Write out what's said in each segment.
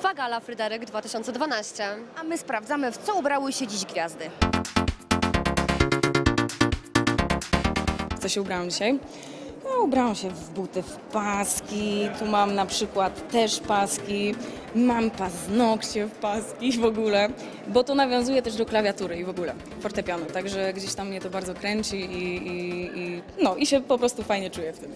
Trwa Gala Fryderyk 2012. A my sprawdzamy, w co ubrały się dziś gwiazdy. W co się ubrałam dzisiaj? No, ubrałam się w buty, w paski, tu mam na przykład też paski, mam paznokcie w paski w ogóle, bo to nawiązuje też do klawiatury i w ogóle fortepianu, także gdzieś tam mnie to bardzo kręci i się po prostu fajnie czuję w tym.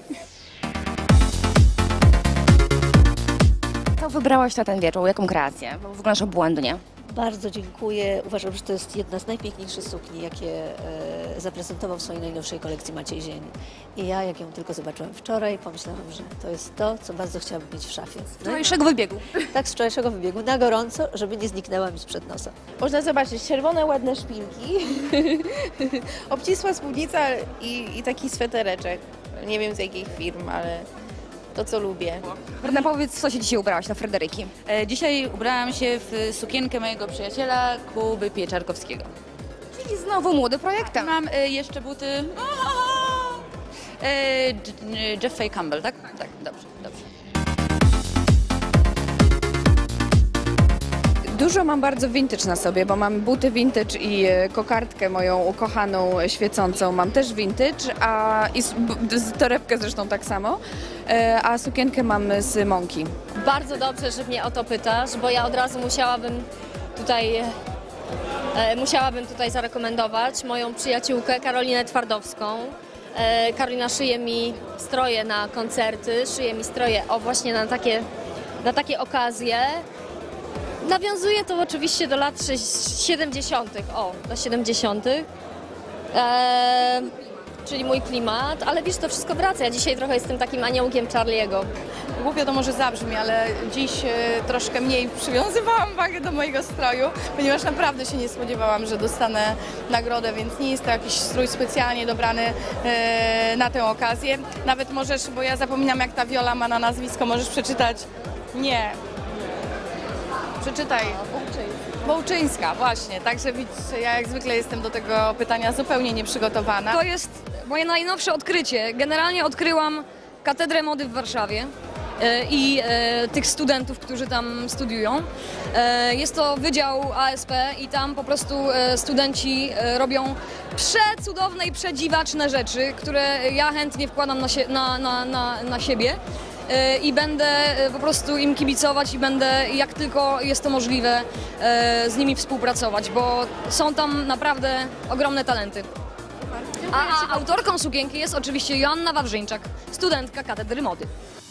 Co wybrałaś na ten wieczór? Jaką kreację? Bo wyglądasz obłędnie. Bardzo dziękuję. Uważam, że to jest jedna z najpiękniejszych sukni, jakie zaprezentował w swojej najnowszej kolekcji Maciej Zień. I ja, jak ją tylko zobaczyłam wczoraj, pomyślałam, że to jest to, co bardzo chciałabym mieć w szafie. Z wczorajszego wybiegu. Tak, z wczorajszego wybiegu, na gorąco, żeby nie zniknęła mi sprzed nosa. Można zobaczyć czerwone, ładne szpilki, obcisła spódnica i taki swetereczek. Nie wiem z jakich firm, ale to, co lubię. Brna, powiedz, w co się dzisiaj ubrałaś na Fryderyki? Dzisiaj ubrałam się w sukienkę mojego przyjaciela Kuby Pieczarkowskiego. Czyli znowu młody projektem. Mam jeszcze buty Jeffrey Campbell, tak? Tak, dobrze, dobrze. Dużo mam bardzo vintage na sobie, bo mam buty vintage i kokardkę moją ukochaną, świecącą mam też vintage, torebkę zresztą tak samo, a sukienkę mam z Monki. Bardzo dobrze, że mnie o to pytasz, bo ja od razu musiałabym tutaj zarekomendować moją przyjaciółkę Karolinę Twardowską. Karolina szyje mi stroje na koncerty, szyje mi stroje właśnie na takie okazje. Nawiązuje to oczywiście do lat 70., do 70., czyli mój klimat, ale wiesz, to wszystko wraca. Ja dzisiaj trochę jestem takim aniołkiem Charlie'ego. Głupio to może zabrzmi, ale dziś troszkę mniej przywiązywałam wagę do mojego stroju, ponieważ naprawdę się nie spodziewałam, że dostanę nagrodę, więc nie jest to jakiś strój specjalnie dobrany na tę okazję. Nawet możesz, bo ja zapominam, jak ta Viola ma na nazwisko, możesz przeczytać. Nie. Przeczytaj. Wołczyńska, właśnie. Także widzisz, ja jak zwykle jestem do tego pytania zupełnie nieprzygotowana. To jest moje najnowsze odkrycie. Generalnie odkryłam Katedrę Mody w Warszawie i tych studentów, którzy tam studiują. Jest to Wydział ASP i tam po prostu studenci robią przecudowne i przedziwaczne rzeczy, które ja chętnie wkładam na siebie. I będę po prostu im kibicować i będę, jak tylko jest to możliwe, z nimi współpracować, bo są tam naprawdę ogromne talenty. A autorką sukienki jest oczywiście Joanna Wawrzyńczak, studentka Katedry Mody.